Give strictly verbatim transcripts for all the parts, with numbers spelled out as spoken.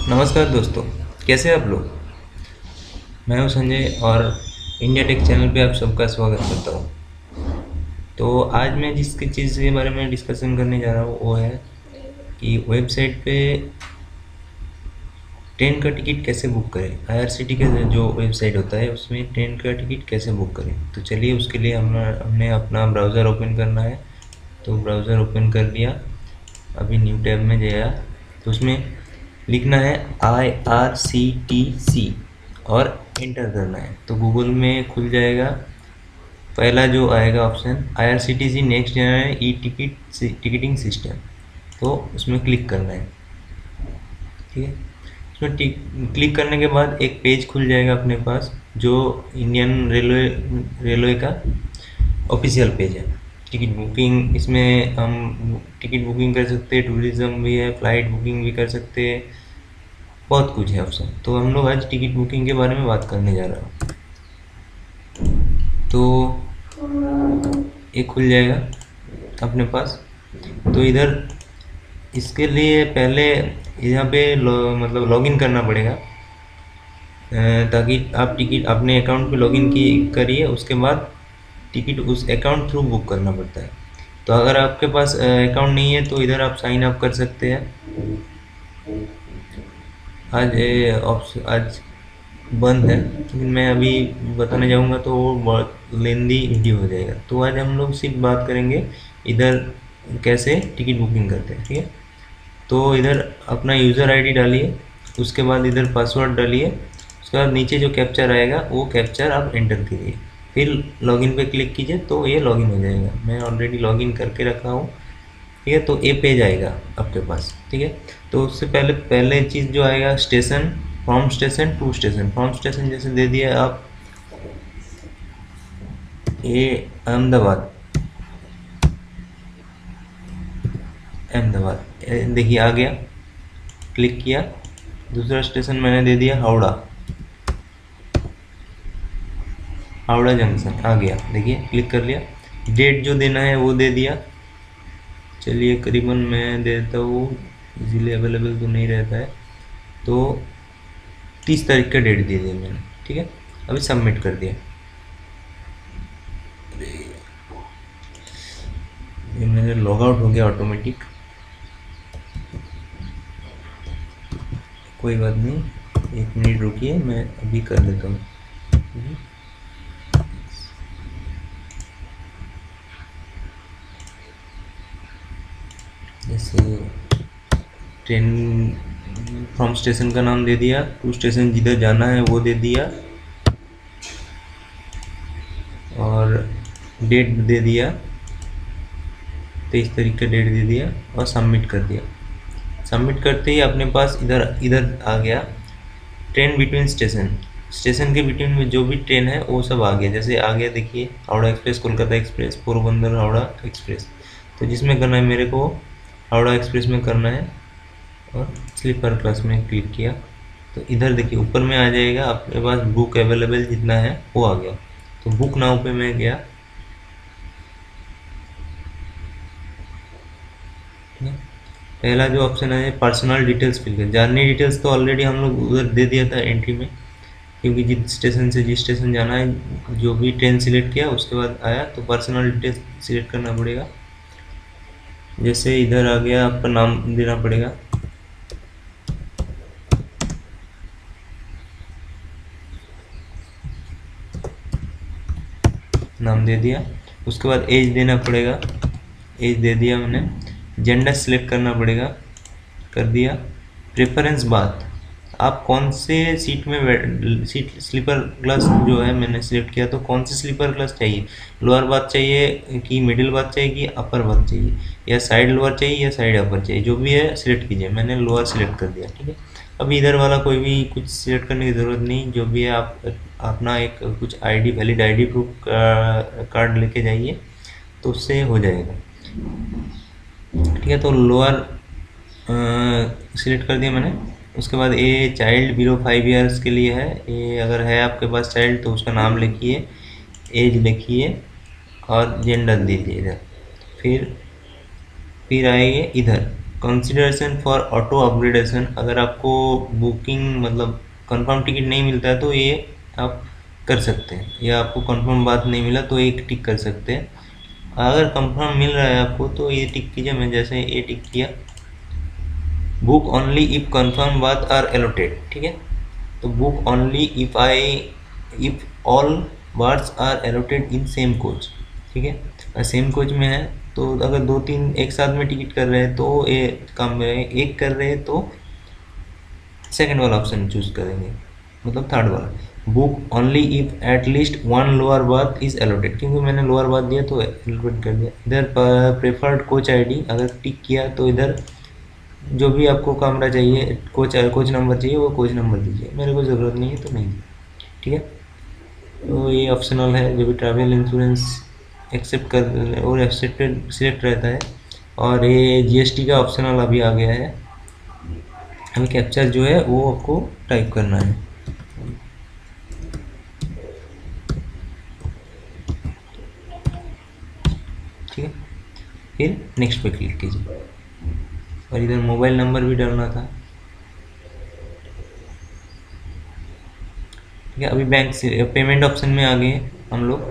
नमस्कार दोस्तों, कैसे हैं आप लोग। मैं हूं संजय और इंडिया टेक चैनल पे आप सबका स्वागत करता हूं। तो आज मैं जिस चीज़ के बारे में डिस्कशन करने जा रहा हूं वो है कि वेबसाइट पे ट्रेन का टिकट कैसे बुक करें। आई आर सी टी सी का जो वेबसाइट होता है उसमें ट्रेन का टिकट कैसे बुक करें। तो चलिए उसके लिए हम हमने अपना ब्राउज़र ओपन करना है। तो ब्राउज़र ओपन कर लिया, अभी न्यू टैब में गया तो उसमें लिखना है आई आर सी टी सी और एंटर करना है। तो गूगल में खुल जाएगा, पहला जो आएगा option I R C T C next generation e ticket ticketing system, तो उसमें क्लिक करना है। ठीक है, उसमें क्लिक करने के बाद एक पेज खुल जाएगा अपने पास जो इंडियन रेलवे रेलवे का ऑफिशियल पेज है। टिकट बुकिंग, इसमें हम टिकट बुकिंग कर सकते हैं, टूरिज्म भी है, फ्लाइट बुकिंग भी कर सकते हैं, बहुत कुछ है ऑप्शन। तो हम लोग आज टिकट बुकिंग के बारे में बात करने जा रहा हूँ। तो ये खुल जाएगा अपने पास। तो इधर इसके लिए पहले यहाँ पे लो, मतलब लॉगिन करना पड़ेगा, ताकि आप टिकट अपने अकाउंट पे लॉगिन की करिए। उसके बाद टिकट उस अकाउंट थ्रू बुक करना पड़ता है। तो अगर आपके पास अकाउंट नहीं है तो इधर आप साइन अप कर सकते हैं। आज ऑप्शन आज बंद है, लेकिन मैं अभी बताने जाऊंगा तो वो बहुत लेंदी वीडियो हो जाएगा। तो आज हम लोग सिर्फ बात करेंगे इधर कैसे टिकट बुकिंग करते हैं। ठीक है, तो इधर अपना यूज़र आईडी डालिए, उसके बाद इधर पासवर्ड डालिए, उसके बाद नीचे जो कैप्चर आएगा वो कैप्चर आप एंटर कीजिए, फिर लॉगिन पे क्लिक कीजिए तो ये लॉगिन हो जाएगा। मैं ऑलरेडी लॉगिन करके रखा हूँ। ठीक है, तो ये पेज आएगा आपके पास। ठीक है, तो उससे पहले पहले चीज़ जो आएगा station, from station to station. From station जैसे दे दिया आप ये अहमदाबाद, अहमदाबाद देखिए आ गया, क्लिक किया। दूसरा स्टेशन मैंने दे दिया हावड़ा, हावड़ा जंक्शन आ गया, देखिए क्लिक कर लिया। डेट जो देना है वो दे दिया। चलिए करीबन मैं देता हूँ, इजीली अवेलेबल तो नहीं रहता है, तो तीस तारीख का डेट दे दिया मैंने। ठीक है, अभी सबमिट कर दिया। ये मैंने लॉग आउट हो गया ऑटोमेटिक, कोई बात नहीं, एक मिनट रुकिए, मैं अभी कर लेता हूँ। जैसे ट्रेन फ्रॉम स्टेशन का नाम दे दिया, टू स्टेशन जिधर जाना है वो दे दिया, और डेट दे दिया, तेईस तारीख का डेट दे दिया और सबमिट कर दिया। सबमिट करते ही अपने पास इधर इधर आ गया ट्रेन बिटवीन स्टेशन। स्टेशन के बिटवीन में जो भी ट्रेन है वो सब आ गया। जैसे आ गया देखिए Howrah express, Kolkata express, Porbandar Howrah express. तो जिसमें करना है मेरे को हावड़ा एक्सप्रेस में करना है और स्लीपर क्लास में क्लिक किया तो इधर देखिए ऊपर में आ जाएगा आपके पास बुक अवेलेबल जितना है वो आ गया। तो बुक नाउ पे मैं गया, पहला जो ऑप्शन है पर्सनल डिटेल्स फिल कर। जर्नी डिटेल्स तो ऑलरेडी हम लोग उधर दे दिया था एंट्री में, क्योंकि जिस स्टेशन से जिस स्टेशन जाना है जो भी ट्रेन सिलेक्ट किया उसके बाद आया तो पर्सनल डिटेल्स सिलेक्ट करना पड़ेगा। जैसे इधर आ गया आपका नाम देना पड़ेगा, नाम दे दिया। उसके बाद एज देना पड़ेगा, एज दे दिया मैंने। जेंडर सिलेक्ट करना पड़ेगा, कर दिया। प्रेफरेंस बात, आप कौन से सीट में सीट स्लीपर क्लास जो है मैंने सिलेक्ट किया, तो कौन सी स्लीपर क्लास चाहिए, लोअर बात चाहिए कि मिडिल बात चाहिए कि अपर बात चाहिए, या साइड लोअर चाहिए या साइड अपर चाहिए, जो भी है सिलेक्ट कीजिए। मैंने लोअर सिलेक्ट कर दिया। ठीक है, अभी इधर वाला कोई भी कुछ सिलेक्ट करने की ज़रूरत नहीं, जो भी है आप अपना एक कुछ ID valid ID proof card लेके जाइए तो उससे हो जाएगा। ठीक है, तो लोअर सिलेक्ट कर दिया मैंने। उसके बाद ये चाइल्ड बिलो फाइव इयर्स के लिए है, ये अगर है आपके पास चाइल्ड तो उसका नाम लिखिए, एज लिखिए और जेंडर दीजिए इधर। फिर फिर आएंगे इधर कंसिडरेशन फॉर ऑटो अपग्रेडेशन, अगर आपको बुकिंग मतलब कंफर्म टिकट नहीं मिलता है तो ये आप कर सकते हैं, या आपको कंफर्म बात नहीं मिला तो एक टिक कर सकते हैं। अगर कंफर्म मिल रहा है आपको तो ये टिक कीजिए, मैं जैसे ये टिक किया, book only if confirm berths are allotted, ठीक है। तो book only if I if all berths are allotted in same coach, ठीक है। सेम कोच में है तो अगर दो तीन एक साथ में टिकट कर रहे हैं तो ये काम में, एक कर रहे हैं तो सेकंड वाला ऑप्शन चूज करेंगे, मतलब थर्ड वाला। Book only if at least one lower berth is allotted, क्योंकि मैंने लोअर बर्थ दिया तो एलोटेड कर दिया। इधर प्रेफर्ड कोच आईडी अगर टिक किया तो इधर जो भी आपको कमरा चाहिए, कोच कोच नंबर चाहिए वो कोच नंबर दीजिए, मेरे को ज़रूरत नहीं है तो नहीं, ठीक है। तो ये ऑप्शनल है, जो भी ट्रैवल इंश्योरेंस एक्सेप्ट कर और एक्सेप्टेड सिलेक्ट रहता है। और ये जीएसटी का ऑप्शनल अभी आ गया है, अभी कैप्चर जो है वो आपको टाइप करना है, ठीक है। फिर नेक्स्ट पे क्लिक कीजिए, और इधर मोबाइल नंबर भी डालना था, ठीक है। अभी बैंक से पेमेंट ऑप्शन में आ गए हम लोग।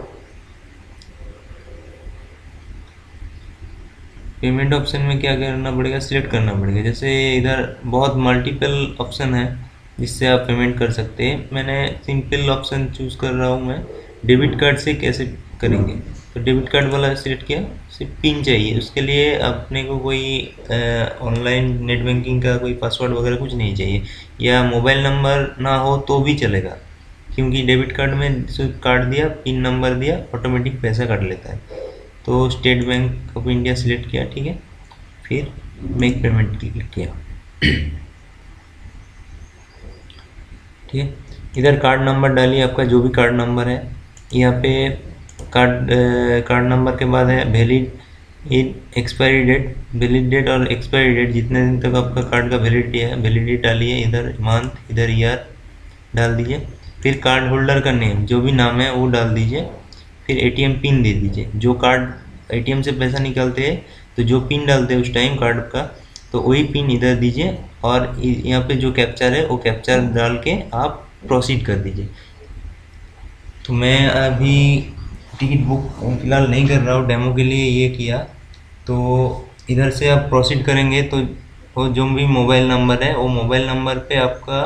पेमेंट ऑप्शन में क्या करना पड़ेगा, सिलेक्ट करना पड़ेगा। जैसे इधर बहुत मल्टीपल ऑप्शन है जिससे आप पेमेंट कर सकते हैं, मैंने सिंपल ऑप्शन चूज़ कर रहा हूँ मैं। डेबिट कार्ड से कैसे करेंगे, तो डेबिट कार्ड वाला सिलेक्ट किया, सिर्फ पिन चाहिए, उसके लिए अपने को कोई ऑनलाइन नेट बैंकिंग का कोई पासवर्ड वगैरह कुछ नहीं चाहिए, या मोबाइल नंबर ना हो तो भी चलेगा, क्योंकि डेबिट कार्ड में सिर्फ कार्ड दिया, पिन नंबर दिया, ऑटोमेटिक पैसा काट लेता है। तो state bank of India select किया, ठीक है। फिर मेक पेमेंट क्लिक किया, ठीक है। इधर कार्ड नंबर डालिए, आपका जो भी कार्ड नंबर है। यहाँ पे कार्ड कार्ड नंबर के बाद है valid in expiry date, valid date और एक्सपायरी डेट, जितने दिन तक आपका कार्ड का वैलिडिटी है वैलिडिटी डालिए। इधर मंथ, इधर ईयर डाल दीजिए। फिर कार्ड होल्डर का नेम जो भी नाम है वो डाल दीजिए। फिर एटीएम पिन दे दीजिए, जो कार्ड एटीएम से पैसा निकालते हैं तो जो पिन डालते हैं उस टाइम कार्ड का, तो वही पिन इधर दीजिए। और यहाँ पे जो कैप्चर है वो कैप्चर डाल के आप प्रोसीड कर दीजिए। तो मैं अभी टिकट बुक फिलहाल नहीं कर रहा हूँ, डेमो के लिए ये किया। तो इधर से आप प्रोसीड करेंगे तो वो जो भी मोबाइल नंबर है वो मोबाइल नंबर पे आपका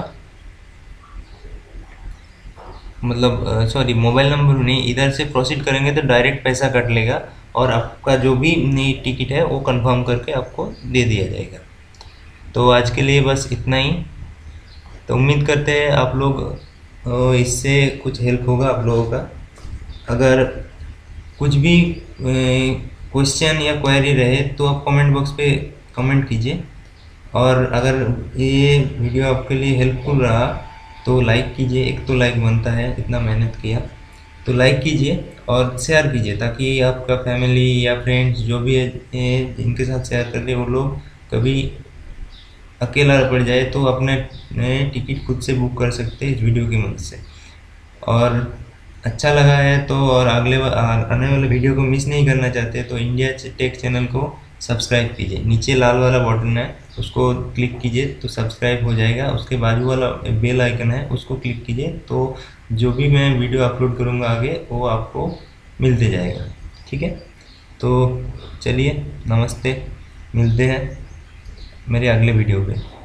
मतलब सॉरी मोबाइल नंबर नहीं, इधर से प्रोसीड करेंगे तो डायरेक्ट पैसा कट लेगा और आपका जो भी नई टिकट है वो कंफर्म करके आपको दे दिया जाएगा। तो आज के लिए बस इतना ही। तो उम्मीद करते हैं आप लोग इससे कुछ हेल्प होगा आप लोगों का। अगर कुछ भी क्वेश्चन या क्वेरी रहे तो आप कमेंट बॉक्स पे कमेंट कीजिए। और अगर ये वीडियो आपके लिए हेल्पफुल रहा तो लाइक कीजिए, एक तो लाइक बनता है, इतना मेहनत किया तो लाइक कीजिए और शेयर कीजिए, ताकि आपका फैमिली या फ्रेंड्स जो भी है जिनके साथ शेयर कर रहे वो लोग कभी अकेला पड़ जाए तो अपने टिकट खुद से बुक कर सकते हैं इस वीडियो की मदद से। और अच्छा लगा है तो और अगले आने वाले वीडियो को मिस नहीं करना चाहते तो इंडिया टेक चैनल को सब्सक्राइब कीजिए। नीचे लाल वाला बटन है उसको क्लिक कीजिए तो सब्सक्राइब हो जाएगा। उसके बाजू वाला बेल आइकन है उसको क्लिक कीजिए तो जो भी मैं वीडियो अपलोड करूँगा आगे वो आपको मिलते जाएगा, ठीक है। तो चलिए नमस्ते, मिलते हैं मेरे अगले वीडियो पे।